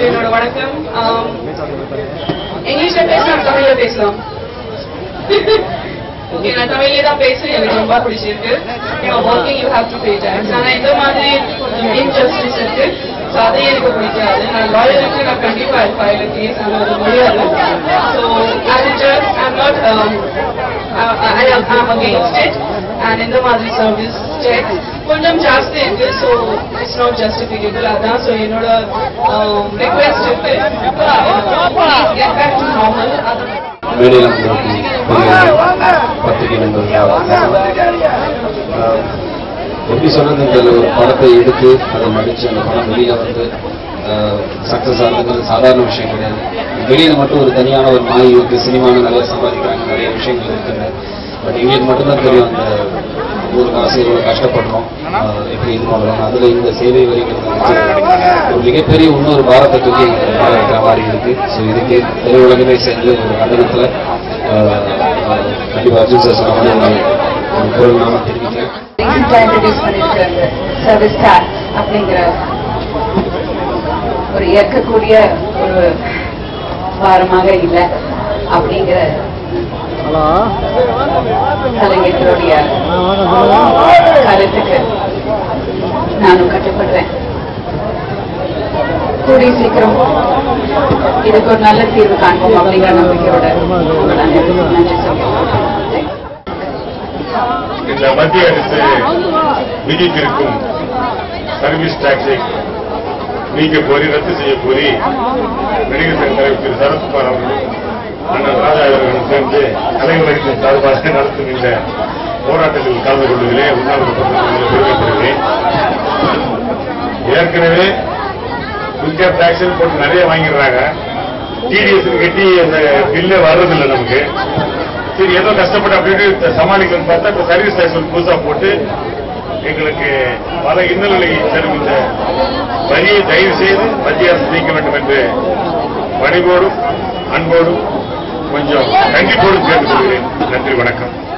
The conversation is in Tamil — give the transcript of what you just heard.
என்னோட வணக்கம். இங்கிலீஷ்ல பேசலாம், தமிழ்ல பேசலாம். ஓகே, நான் தமிழ்ல தான் பேசுறேன். எனக்கு ரொம்ப பிடிச்சிருக்கு. Working you have to pay tax. ஆனா இந்த மாதிரி கொஞ்சம் இன்ஜஸ்டிஸ் இருக்கு. ஸோ அதை எனக்கு பிடிக்காது. நான் லாயருக்கு நான் கண்டிப்பா ஃபைல் கேஸ் அது முடியாது. So as a judge I'm not I'm against it. And இந்த மாதிரி சர்வீஸ் டேக்ஸ் கொஞ்சம் ஜாஸ்தி இருக்கு. So it's not justifiable. அதான் ஸோ என்னோட ரிக்வெஸ்ட் இருக்கு. Get back to normal. பத்திரிகை எப்படி சொல்றது, இந்த ஒரு படத்தை எடுத்து அதை நடிச்சு அந்த படம் வெளியில வந்து சக்சஸ் ஆகுறது சாதாரண விஷயம் கிடையாது. வெளியில மட்டும் ஒரு தனியான ஒரு மாய் இருக்கு, சினிமாவில் நிறைய சம்பாதிக்கிறாங்க, நிறைய விஷயங்கள் இருக்குங்க. பட் எங்களுக்கு மட்டும்தான் தெரியும் அந்த ஒரு ஆசிரியரோட கஷ்டப்படுறோம், எப்படி இது பண்ணுறோம். அதில் இந்த சேவை வரிகள் ஒரு மிகப்பெரிய இன்னொரு பாரத்தை தூக்கி இருக்கிற மாதிரி இருக்கு. ஸோ இதுக்கு உலகமே சேர்ந்து ஒரு கண்டனத்தில் கண்டிப்பாக அர்ஜுன் சார் சொன்ன ஒரு பொருள் நாம தெரிவிக்கிறேன். சர்வீஸ் டாக்ஸ் அப்படிங்கிற ஒரு ஏற்கக்கூடிய ஒரு வாரமாக இல்லை அப்படிங்கிற கலைஞர்களுடைய கருத்துக்கு நானும் கட்டுப்படுறேன். கூடிய சீக்கிரம் இதுக்கு ஒரு நல்ல தீர்வு காண்போம் அப்படிங்கிற நம்பிக்கையோட நன்றி சொல்றேன். இந்த மத்திய அரசு விதித்திருக்கும் சர்வீஸ் டாக்ஸை நீக்க கோரி, ரத்து செய்ய கோரி நடிகர் சங்க தலைவர் திரு சரத்குமார் அவர்களும் அண்ணன் ராஜா அவர்களும் சேர்ந்து கலைஞர்களுக்கு சார்பாக நடத்தும் இந்த போராட்டத்தில் கலந்து கொள்வதிலே உண்ணாவிரதத்தில் பெருமைப்படுகிறேன். ஏற்கனவே இன்கம் டாக்ஸ் போட்டு நிறைய வாங்கிடுறாங்க. டிடிஎஸ் கட்டி அந்த பில்லே வர்றதில்லை நமக்கு. சரி, ஏதோ கஷ்டப்பட்டு அப்படின்னு சமாளிக்கணும்னு பார்த்தா இப்ப சர்வீஸ் டாக்ஸ் புதுசா போட்டு எங்களுக்கு பல இன்னல்களை தரும் இந்த வரியை தயவு செய்து மத்திய அரசு நீக்க வேண்டும் என்று பணிவோடும் அன்போடும் கொஞ்சம் கண்டிப்போடும் கேட்டுக்கொள்கிறேன். நன்றி, வணக்கம்.